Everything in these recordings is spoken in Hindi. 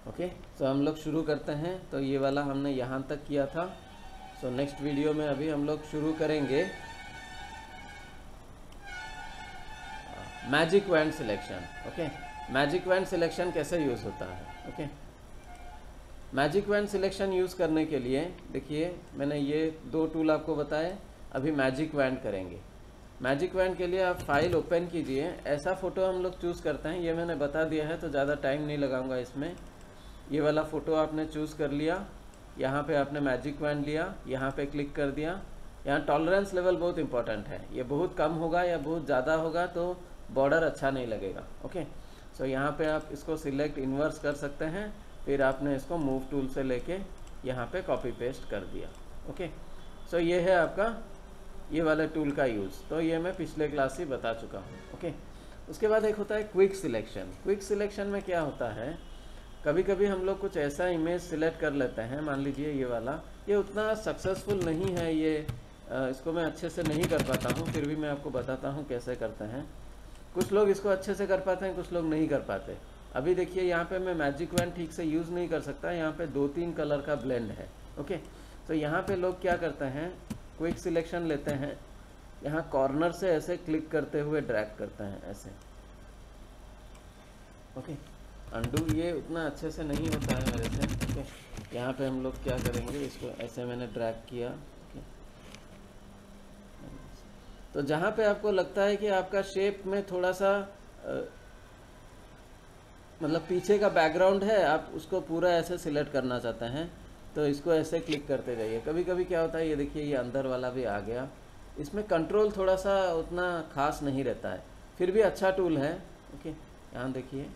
ओके, सो हम लोग शुरू करते हैं। तो ये वाला हमने यहाँ तक किया था। सो नेक्स्ट वीडियो में अभी हम लोग शुरू करेंगे magic wand selection. Okay, magic wand selection कैसे यूज़ होता है। Okay, magic wand selection use करने के लिए देखिए मैंने ये दो टूल आपको बताए। अभी मैजिक वैंड करेंगे। मैजिक वैंड के लिए आप फाइल ओपन कीजिए। ऐसा फ़ोटो हम लोग चूज़ करते हैं, ये मैंने बता दिया है तो ज़्यादा टाइम नहीं लगाऊंगा इसमें। ये वाला फ़ोटो आपने चूज़ कर लिया, यहाँ पे आपने मैजिक वैंड लिया, यहाँ पे क्लिक कर दिया। यहाँ टॉलरेंस लेवल बहुत इंपॉर्टेंट है, ये बहुत कम होगा या बहुत ज़्यादा होगा तो बॉर्डर अच्छा नहीं लगेगा। ओके, सो यहाँ पे आप इसको सिलेक्ट इन्वर्स कर सकते हैं, फिर आपने इसको मूव टूल से लेके यहाँ पे कॉपी पेस्ट कर दिया। ओके, सो ये है आपका ये वाले टूल का यूज़। तो ये मैं पिछले क्लास ही बता चुका हूँ। ओके, उसके बाद एक होता है क्विक सिलेक्शन। क्विक सिलेक्शन में क्या होता है, कभी कभी हम लोग कुछ ऐसा इमेज सिलेक्ट कर लेते हैं, मान लीजिए ये वाला, ये उतना सक्सेसफुल नहीं है, ये इसको मैं अच्छे से नहीं कर पाता हूँ, फिर भी मैं आपको बताता हूँ कैसे करते हैं। कुछ लोग इसको अच्छे से कर पाते हैं, कुछ लोग नहीं कर पाते। अभी देखिए यहाँ पे मैं मैजिक वैंड ठीक से यूज़ नहीं कर सकता, यहाँ पे 2-3 कलर का ब्लेंड है। ओके, तो यहाँ पे लोग क्या करते हैं, क्विक सिलेक्शन लेते हैं, यहाँ कॉर्नर से ऐसे क्लिक करते हुए ड्रैग करते हैं ऐसे। ओके, अंडू ये उतना अच्छे से नहीं होता है मेरे से। ओके, यहाँ पे हम लोग क्या करेंगे, इसको ऐसे मैंने ड्रैग किया। ओके, तो जहाँ पे आपको लगता है कि आपका शेप में थोड़ा सा मतलब पीछे का बैकग्राउंड है, आप उसको पूरा ऐसे सिलेक्ट करना चाहते हैं तो इसको ऐसे क्लिक करते जाइए। कभी कभी क्या होता है, ये देखिए ये अंदर वाला भी आ गया, इसमें कंट्रोल थोड़ा सा उतना खास नहीं रहता है, फिर भी अच्छा टूल है। ओके, यहाँ देखिए,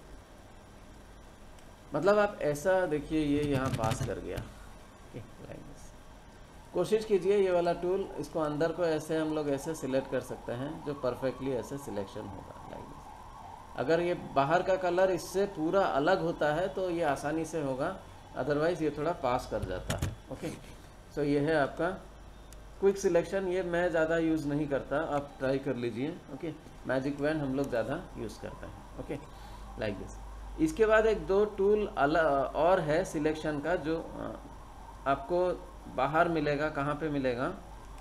मतलब आप ऐसा देखिए ये यहाँ पास कर गया। ओके, कोशिश कीजिए ये वाला टूल, इसको अंदर को ऐसे हम लोग ऐसे सिलेक्ट कर सकते हैं जो परफेक्टली ऐसे सिलेक्शन होगा लाइक दिस। अगर ये बाहर का कलर इससे पूरा अलग होता है तो ये आसानी से होगा, अदरवाइज़ ये थोड़ा पास कर जाता है। ओके, सो ये है आपका क्विक सिलेक्शन। ये मैं ज़्यादा यूज़ नहीं करता, आप ट्राई कर लीजिए। ओके, मैजिक वैंड हम लोग ज़्यादा यूज़ करते हैं। Okay, like this. इसके बाद एक दो टूल अलग और है सिलेक्शन का जो आपको बाहर मिलेगा। कहाँ पे मिलेगा,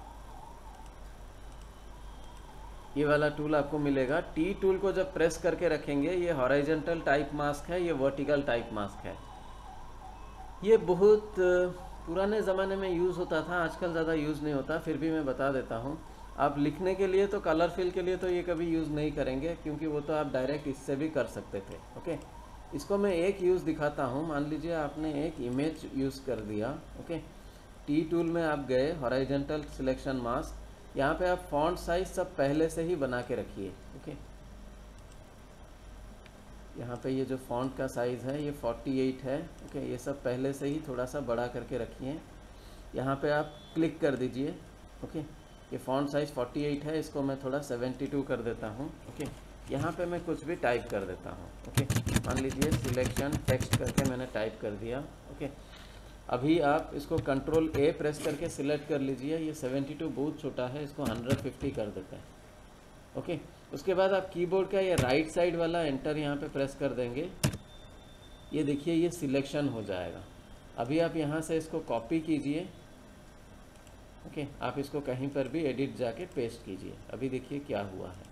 ये वाला टूल आपको मिलेगा। टी टूल को जब प्रेस करके रखेंगे, ये हॉरिजॉन्टल टाइप मास्क है, ये वर्टिकल टाइप मास्क है। ये बहुत पुराने ज़माने में यूज़ होता था, आजकल ज़्यादा यूज़ नहीं होता, फिर भी मैं बता देता हूँ। आप लिखने के लिए तो, कलर फिल के लिए तो ये कभी यूज़ नहीं करेंगे, क्योंकि वो तो आप डायरेक्ट इससे भी कर सकते थे। ओके, इसको मैं एक यूज़ दिखाता हूँ। मान लीजिए आपने एक इमेज यूज़ कर दिया। ओके, टी टूल में आप गए, हॉरिजॉन्टल सिलेक्शन मास्क, यहाँ पे आप फॉन्ट साइज सब पहले से ही बना के रखिए। ओके, यहाँ पे ये जो फॉन्ट का साइज़ है ये 48 है। ओके, ये सब पहले से ही थोड़ा सा बड़ा करके रखिए। यहाँ पे आप क्लिक कर दीजिए। ओके, ये फॉन्ट साइज़ 48 है, इसको मैं थोड़ा 72 कर देता हूँ। ओके, यहाँ पे मैं कुछ भी टाइप कर देता हूँ। ओके, मान लीजिए सिलेक्शन टेक्स्ट करके मैंने टाइप कर दिया। ओके, अभी आप इसको कंट्रोल ए प्रेस करके सिलेक्ट कर लीजिए। ये 72 बहुत छोटा है, इसको 150 कर देते हैं। ओके, उसके बाद आप कीबोर्ड का ये राइट साइड वाला एंटर यहाँ पे प्रेस कर देंगे। ये देखिए ये सिलेक्शन हो जाएगा। अभी आप यहाँ से इसको कॉपी कीजिए। ओके, आप इसको कहीं पर भी एडिट जाके पेस्ट कीजिए। अभी देखिए क्या हुआ है,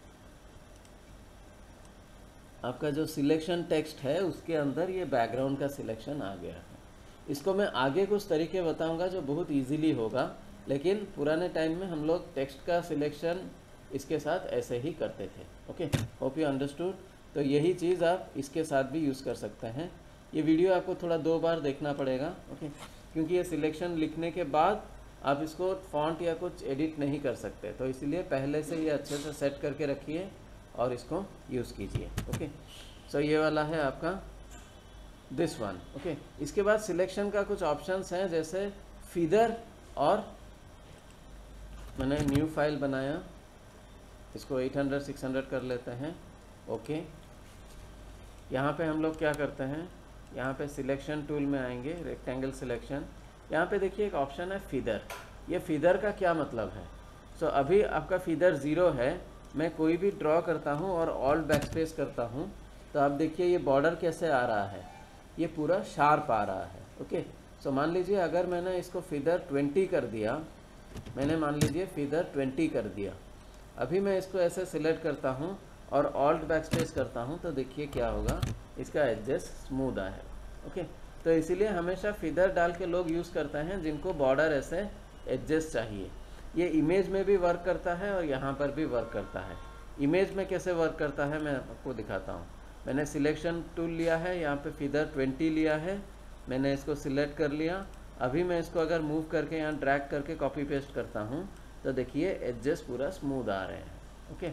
आपका जो सिलेक्शन टेक्स्ट है उसके अंदर ये बैकग्राउंड का सिलेक्शन आ गया है। इसको मैं आगे कुछ तरीके बताऊंगा जो बहुत इजीली होगा, लेकिन पुराने टाइम में हम लोग टेक्स्ट का सिलेक्शन इसके साथ ऐसे ही करते थे। Okay, hope you understood. तो यही चीज़ आप इसके साथ भी यूज़ कर सकते हैं। ये वीडियो आपको थोड़ा 2 बार देखना पड़ेगा। ओके, क्योंकि ये सिलेक्शन लिखने के बाद आप इसको फॉन्ट या कुछ एडिट नहीं कर सकते, तो इसलिए पहले से ये अच्छे से सेट करके रखिए और इसको यूज़ कीजिए। ओके, सो ये वाला है आपका दिस वन। ओके, इसके बाद सिलेक्शन का कुछ ऑप्शंस हैं, जैसे फीदर, और मैंने न्यू फाइल बनाया, इसको 800-600 कर लेते हैं। ओके, यहाँ पे हम लोग क्या करते हैं, यहाँ पे सिलेक्शन टूल में आएंगे, रेक्टेंगल सिलेक्शन, यहाँ पे देखिए एक ऑप्शन है फीदर। ये फीदर का क्या मतलब है, सो अभी आपका फीदर 0 है। मैं कोई भी ड्रॉ करता हूँ और ऑल्ट बैकस्पेस करता हूँ, तो आप देखिए ये बॉर्डर कैसे आ रहा है। ये पूरा शार्प आ रहा है। ओके, सो मान लीजिए अगर मैंने इसको फिदर 20 कर दिया, मैंने मान लीजिए फिदर 20 कर दिया, अभी मैं इसको ऐसे सिलेक्ट करता हूँ और ऑल्ट बैकस्पेस करता हूँ, तो देखिए क्या होगा, इसका एडजस्ट स्मूथ है। ओके, तो इसीलिए हमेशा फिदर डाल के लोग यूज़ करते हैं जिनको बॉर्डर ऐसे एडजस्ट चाहिए। ये इमेज में भी वर्क करता है और यहाँ पर भी वर्क करता है। इमेज में कैसे वर्क करता है मैं आपको दिखाता हूँ। मैंने सिलेक्शन टूल लिया है, यहाँ पे फिदर 20 लिया है, मैंने इसको सिलेक्ट कर लिया। अभी मैं इसको अगर मूव करके यहाँ ड्रैग करके कॉपी पेस्ट करता हूँ तो देखिए एडजस्ट पूरा स्मूथ आ रहे हैं। ओके,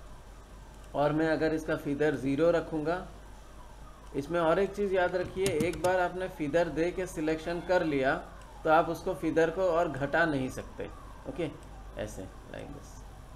और मैं अगर इसका फिदर 0 रखूँगा, इसमें और एक चीज़ याद रखिए, एक बार आपने फिदर दे के सिलेक्शन कर लिया तो आप उसको फिदर को और घटा नहीं सकते। ओके, ऐसे लाइक दिस।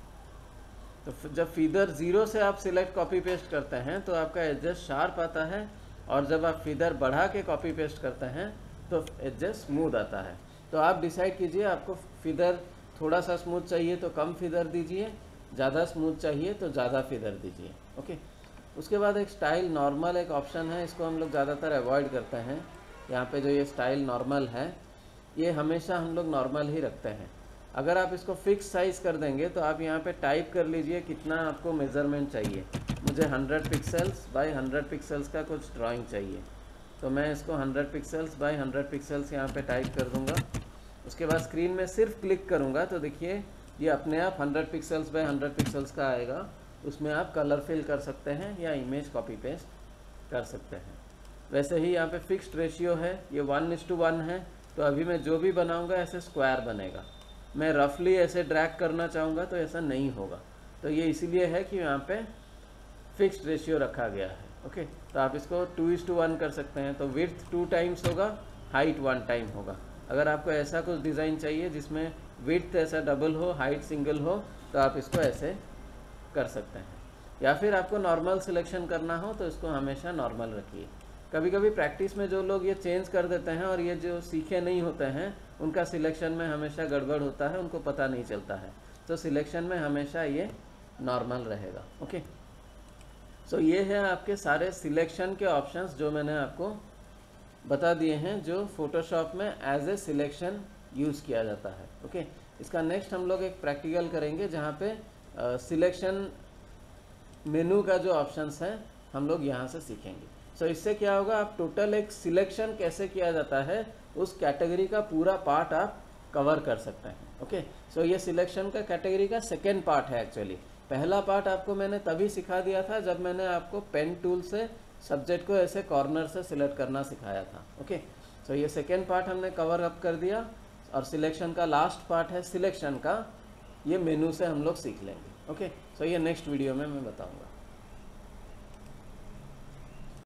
तो जब फिदर 0 से आप सिलेक्ट कॉपी पेस्ट करते हैं तो आपका एडजस्ट शार्प आता है, और जब आप फिदर बढ़ा के कॉपी पेस्ट करते हैं तो एडजस्ट स्मूथ आता है। तो आप डिसाइड कीजिए, आपको फिदर थोड़ा सा स्मूथ चाहिए तो कम फिदर दीजिए, ज़्यादा स्मूथ चाहिए तो ज़्यादा फिदर दीजिए। ओके, उसके बाद एक स्टाइल नॉर्मल एक ऑप्शन है, इसको हम लोग ज़्यादातर अवॉइड करते हैं। यहाँ पे जो ये स्टाइल नॉर्मल है, ये हमेशा हम लोग नॉर्मल ही रखते हैं। अगर आप इसको फिक्स साइज़ कर देंगे तो आप यहाँ पे टाइप कर लीजिए कितना आपको मेज़रमेंट चाहिए। मुझे 100 पिक्सल्स बाय 100 पिक्सल्स का कुछ ड्राइंग चाहिए, तो मैं इसको 100 पिक्सल्स बाय 100 पिक्सल्स यहाँ पे टाइप कर दूँगा। उसके बाद स्क्रीन में सिर्फ क्लिक करूँगा तो देखिए ये अपने आप 100 पिक्सल्स बाय 100 पिक्सल्स का आएगा। उसमें आप कलर फिल कर सकते हैं या इमेज कॉपी पेस्ट कर सकते हैं। वैसे ही यहाँ पे फिक्स्ड रेशियो है, ये 1:1 है, तो अभी मैं जो भी बनाऊँगा ऐसे स्क्वायर बनेगा। मैं रफली ऐसे ड्रैग करना चाहूँगा तो ऐसा नहीं होगा, तो ये इसीलिए है कि यहाँ पे फिक्स्ड रेशियो रखा गया है। ओके, तो आप इसको 2:1 कर सकते हैं, तो विड्थ 2 टाइम्स होगा, हाइट 1 टाइम होगा। अगर आपको ऐसा कुछ डिज़ाइन चाहिए जिसमें विड्थ ऐसा डबल हो, हाइट सिंगल हो, तो आप इसको ऐसे कर सकते हैं। या फिर आपको नॉर्मल सिलेक्शन करना हो तो इसको हमेशा नॉर्मल रखिए। कभी कभी प्रैक्टिस में जो लोग ये चेंज कर देते हैं और ये जो सीखे नहीं होते हैं उनका सिलेक्शन में हमेशा गड़बड़ होता है, उनको पता नहीं चलता है। तो सिलेक्शन में हमेशा ये नॉर्मल रहेगा। ओके, सो ये है आपके सारे सिलेक्शन के ऑप्शंस जो मैंने आपको बता दिए हैं, जो फोटोशॉप में एज ए सिलेक्शन यूज़ किया जाता है। ओके, इसका नेक्स्ट हम लोग एक प्रैक्टिकल करेंगे जहाँ पे सिलेक्शन मेनू का जो ऑप्शंस है हम लोग यहाँ से सीखेंगे। सो इससे क्या होगा, आप टोटल एक सिलेक्शन कैसे किया जाता है उस कैटेगरी का पूरा पार्ट आप कवर कर सकते हैं। ओके, सो ये सिलेक्शन का कैटेगरी का सेकेंड पार्ट है। एक्चुअली पहला पार्ट आपको मैंने तभी सिखा दिया था जब मैंने आपको पेन टूल से सब्जेक्ट को ऐसे कॉर्नर से सिलेक्ट करना सिखाया था। ओके, सो ये सेकेंड पार्ट हमने कवर अप कर दिया, और सिलेक्शन का लास्ट पार्ट है सिलेक्शन का, ये मेनू से हम लोग सीख लेंगे। ओके, सो ये नेक्स्ट वीडियो में मैं बताऊँगा।